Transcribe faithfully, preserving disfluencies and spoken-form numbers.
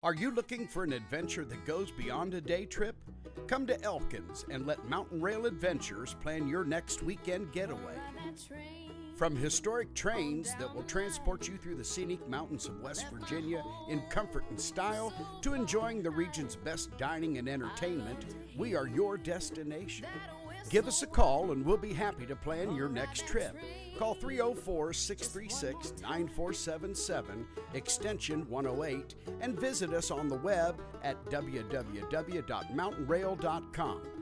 Are you looking for an adventure that goes beyond a day trip? Come to Elkins and let MountainRail Adventures plan your next weekend getaway. From historic trains that will transport you through the scenic mountains of West Virginia in comfort and style to enjoying the region's best dining and entertainment, we are your destination. Give us a call and we'll be happy to plan your next trip. Call three oh four, six three six, nine four seven seven, extension one oh eight, and visit us on the web at w w w dot mountain rail dot com.